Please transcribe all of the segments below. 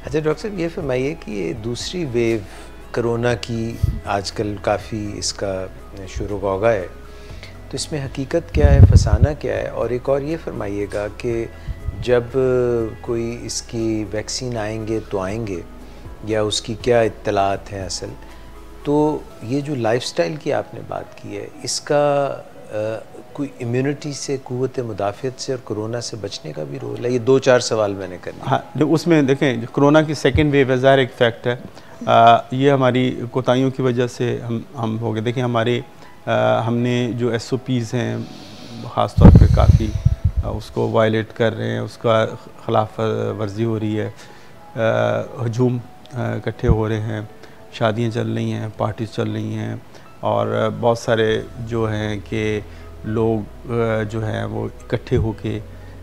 अच्छा डॉक्टर साहब, ये फरमाइए कि ये दूसरी वेव कोरोना की आजकल काफ़ी इसका शुरू होगा है, तो इसमें हकीकत क्या है, फसाना क्या है? और एक और ये फरमाइएगा कि जब कोई इसकी वैक्सीन आएंगे तो आएंगे, या उसकी क्या इत्तलात हैं असल, तो ये जो लाइफस्टाइल की आपने बात की है, इसका कोई इम्यूनिटी से, क़ुव्वत मुदाफ़ियत से और कोरोना से बचने का भी रोल है? ये 2-4 सवाल मैंने करने। हाँ, जो उसमें देखें, कोरोना की सेकेंड वेव है, ज़ाहिर एक फैक्ट है। ये हमारी कोताहियों की वजह से हम हो गए। देखिए हमारे हमने जो SOPs हैं ख़ास तौर पे काफ़ी उसको वायलेट कर रहे हैं, उसका ख़िलाफ़ वर्जी हो रही है, हजूम इकट्ठे हो रहे हैं, शादियाँ चल रही हैं, पार्टीज चल रही हैं, और बहुत सारे जो हैं कि लोग जो हैं वो इकट्ठे होके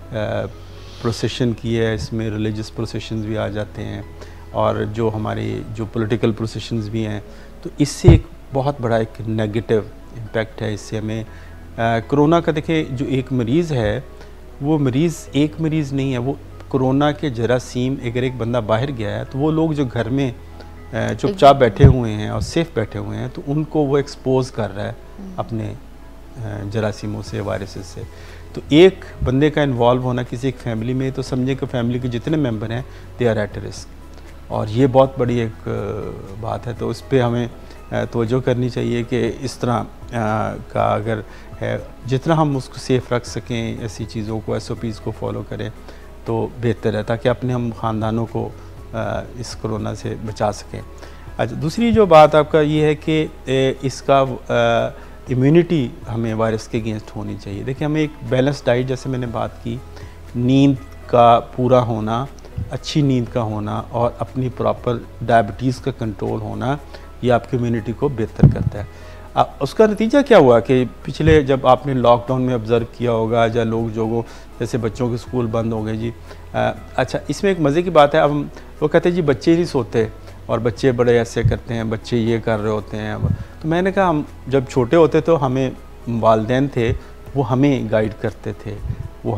प्रोसेशन की है, इसमें रिलीजियस प्रोसेशंस भी आ जाते हैं, और जो हमारे जो पॉलिटिकल प्रोसेशंस भी हैं, तो इससे एक बहुत बड़ा एक नेगेटिव इम्पैक्ट है। इससे हमें कोरोना का, देखिए जो एक मरीज़ है वो मरीज़ एक मरीज़ नहीं है, वो कोरोना के जरासीम, अगर एक बंदा बाहर गया है तो वो लोग जो घर में चुपचाप बैठे हुए हैं और सेफ बैठे हुए हैं, तो उनको वो एक्सपोज कर रहा है अपने जरासीमों से, वायरसेस से। तो एक बंदे का इन्वॉल्व होना किसी एक फैमिली में, तो समझे कि फैमिली के जितने मेंबर हैं दे आर एट रिस्क, और ये बहुत बड़ी एक बात है। तो उस पर हमें तवज्जो करनी चाहिए कि इस तरह का अगर है, जितना हम उसको सेफ़ रख सकें, ऐसी चीज़ों को, SOPs को फॉलो करें तो बेहतर है, ताकि अपने हम ख़ानदानों को इस कोरोना से बचा सकें। अच्छा, दूसरी जो बात आपका ये है कि इसका इम्यूनिटी हमें वायरस के अगेंस्ट होनी चाहिए। देखिए हमें एक बैलेंस डाइट, जैसे मैंने बात की, नींद का पूरा होना, अच्छी नींद का होना, और अपनी प्रॉपर डायबिटीज़ का कंट्रोल होना, ये आपकी इम्यूनिटी को बेहतर करता है। उसका नतीजा क्या हुआ कि पिछले, जब आपने लॉकडाउन में ऑब्ज़र्व किया होगा, या लोग जो जैसे बच्चों के स्कूल बंद हो गए जी। अच्छा, इसमें एक मज़े की बात है, अब वो कहते हैं जी बच्चे नहीं सोते और बच्चे बड़े ऐसे करते हैं, बच्चे ये कर रहे होते हैं। तो मैंने कहा, हम जब छोटे होते तो हमें वालिदैन थे वो हमें गाइड करते थे, वो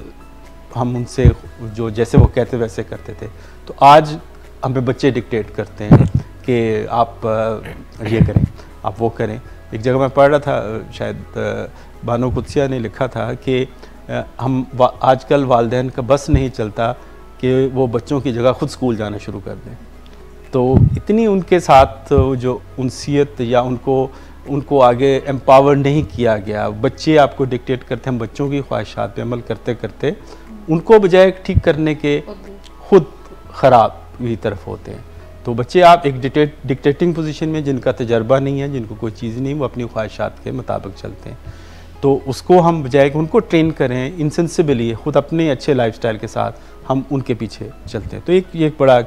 हम उनसे जो जैसे वो कहते वैसे करते थे। तो आज हमें बच्चे डिक्टेट करते हैं कि आप ये करें, आप वो करें। एक जगह मैं पढ़ रहा था, शायद बानो कुदसिया ने लिखा था कि हम आजकल वालिदैन का बस नहीं चलता कि वो बच्चों की जगह ख़ुद स्कूल जाना शुरू कर दें। तो इतनी उनके साथ जो उनसियत, या उनको आगे एम्पावर नहीं किया गया। बच्चे आपको डिक्टेट करते हैं, हम बच्चों की ख्वाहिशात पे अमल करते करते उनको बजाय ठीक करने के खुद ख़राब की तरफ होते हैं। तो बच्चे आप एक डिक्टेटिंग पोजीशन में, जिनका तजर्बा नहीं है, जिनको कोई चीज़ नहीं, वो अपनी ख्वाहिशात के मुताबिक चलते हैं। तो उसको हम बजाय कि उनको ट्रेन करें इंसेंसिबली, ख़ुद अपने अच्छे लाइफस्टाइल के साथ हम उनके पीछे चलते हैं। तो ये एक बड़ा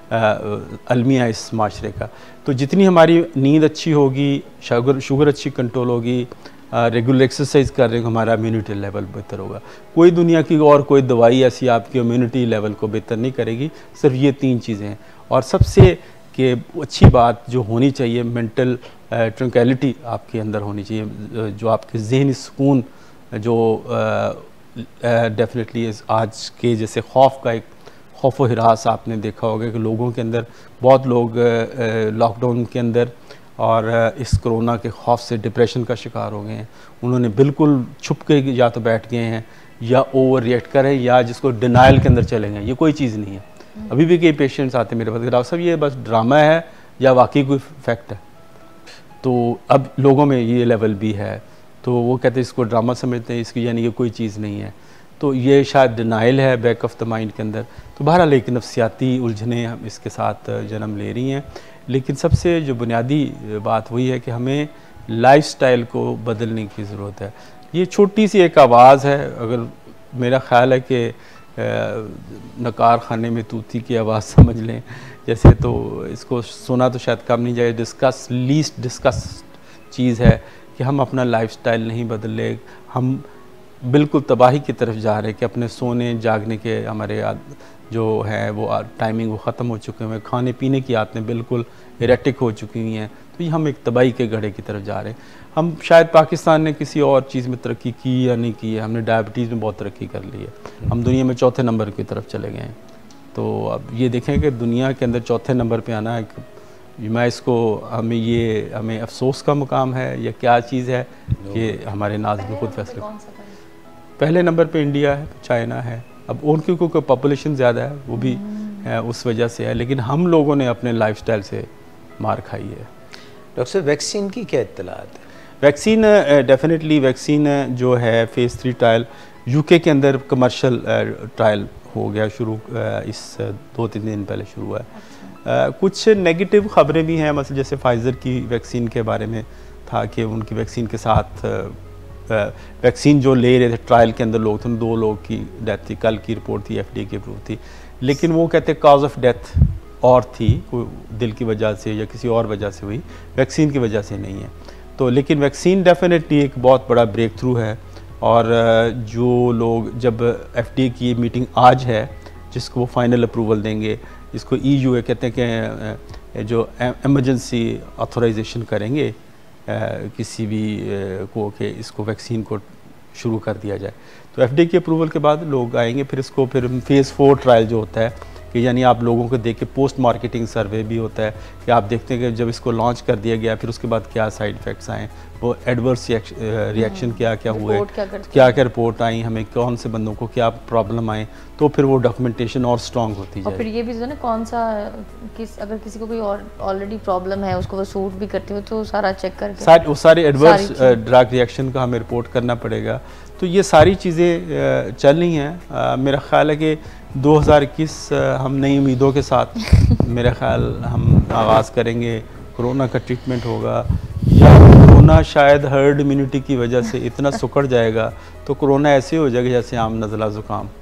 अलमिया इस माशरे का। तो जितनी हमारी नींद अच्छी होगी, शुगर अच्छी कंट्रोल होगी, रेगुलर एक्सरसाइज कर रहे हैं, हमारा इम्यूनिटी लेवल बेहतर होगा। कोई दुनिया की और कोई दवाई ऐसी आपकी इम्यूनिटी लेवल को बेहतर नहीं करेगी, सिर्फ ये 3 चीज़ें हैं। और सबसे कि अच्छी बात जो होनी चाहिए, मेंटल ट्रंक्विलिटी आपके अंदर होनी चाहिए, जो आपके ज़हनी सुकून, जो डेफिनेटली आज के जैसे खौफ का एक खौफ व हिरास आपने देखा होगा कि लोगों के अंदर, बहुत लोग लॉकडाउन के अंदर और इस कोरोना के खौफ से डिप्रेशन का शिकार हो गए हैं। उन्होंने बिल्कुल छुप के या तो बैठ गए हैं, या ओवर रिएक्ट करें, या जिसको डिनाइल के अंदर चले गए। ये कोई चीज़ नहीं है। अभी भी कई पेशेंट्स आते हैं मेरे पास, डॉक्टर साहब ये बस ड्रामा है या वाकई कोई फैक्ट है। तो अब लोगों में ये लेवल भी है, तो वो कहते हैं इसको ड्रामा समझते हैं, इसकी यानी ये कोई चीज़ नहीं है। तो ये शायद डिनाइल है बैक ऑफ द माइंड के अंदर। तो बहरहाल एक नफ्सियाती उलझने हम इसके साथ जन्म ले रही हैं। लेकिन सबसे जो बुनियादी बात वही है कि हमें लाइफस्टाइल को बदलने की ज़रूरत है। ये छोटी सी एक आवाज़ है, अगर मेरा ख़्याल है कि नकार खाने में तूती की आवाज़ समझ लें जैसे, तो इसको सुना तो शायद कम नहीं जाए। लीस्ट डिस्कस चीज़ है कि हम अपना लाइफस्टाइल नहीं बदले, हम बिल्कुल तबाही की तरफ जा रहे हैं कि अपने सोने जागने के हमारे जो है वो टाइमिंग वो ख़त्म हो चुके हैं, खाने पीने की आदतें बिल्कुल इरेटिक हो चुकी हुई हैं। तो ये हम एक तबाही के गड्ढे की तरफ जा रहे हैं। हम शायद पाकिस्तान ने किसी और चीज़ में तरक्की की या नहीं की है, हमने डायबिटीज़ में बहुत तरक्की कर ली है, हम दुनिया में चौथे नंबर की तरफ चले गए हैं। तो अब ये देखें कि दुनिया के अंदर चौथे नंबर पे आना है, मैं इसको हमें अफसोस का मुकाम है या क्या चीज़ है, ये हमारे नाज़रीन खुद फैसले। पहले नंबर पे इंडिया है, चाइना है, अब उनकी क्योंकि पॉपुलेशन ज़्यादा है वो भी है, उस वजह से है, लेकिन हम लोगों ने अपने लाइफस्टाइल से मार खाई है। डॉक्टर साहब, वैक्सीन की क्या इत्तलात है? वैक्सीन डेफिनेटली वैक्सीन जो है फ़ेज़ 3 ट्रायल यूके के अंदर कमर्शियल ट्रायल हो गया शुरू, इस 2-3 दिन पहले शुरू हुआ है। कुछ नेगेटिव ख़बरें भी हैं, मतलब जैसे फाइज़र की वैक्सीन के बारे में था कि उनकी वैक्सीन के साथ वैक्सीन जो ले रहे थे ट्रायल के अंदर लोग थे, 2 लोग की डेथ थी, कल की रिपोर्ट थी, FDA की अप्रूव थी, लेकिन वो कहते कॉज ऑफ डेथ और थी, कोई दिल की वजह से या किसी और वजह से हुई, वैक्सीन की वजह से नहीं है। तो लेकिन वैक्सीन डेफिनेटली एक बहुत बड़ा ब्रेक थ्रू है, और जो लोग जब FDA की मीटिंग आज है जिसको वो फाइनल अप्रूवल देंगे, जिसको EU कहते हैं कि जो एमरजेंसी ऑथराइजेशन करेंगे किसी भी को कि इसको वैक्सीन को शुरू कर दिया जाए, तो FDA की अप्रूवल के बाद लोग आएंगे, फिर इसको फिर फ़ेज़ 4 ट्रायल जो होता है कि यानी आप लोगों को देख के पोस्ट मार्केटिंग सर्वे भी होता है कि आप देखते हैं कि जब इसको लॉन्च कर दिया गया फिर उसके बाद क्या साइड इफ़ेक्ट्स आए, वो एडवर्स रिएक्शन क्या क्या हुए, क्या क्या रिपोर्ट आई, हमें कौन से बंदों को क्या प्रॉब्लम आए, तो फिर वो डॉक्यूमेंटेशन और स्ट्रॉन्ग होती जाए। और फिर ये भी जो है ना कौन सा अगर किसी को कोई और ऑलरेडी प्रॉब्लम है उसको वो सूट भी करते हो तो सारा चेक करके सारे एडवर्स ड्रग रिएक्शन का हमें रिपोर्ट करना पड़ेगा। तो ये सारी चीज़ें चल रही हैं। मेरा ख्याल है कि 2021 हम नई उम्मीदों के साथ मेरा ख्याल हम आगाज़ करेंगे, कोरोना का ट्रीटमेंट होगा, या कोरोना शायद हर्ड इम्यूनिटी की वजह से इतना सुकड़ जाएगा तो कोरोना ऐसे हो जाएगा जैसे आम नज़ला ज़ुकाम।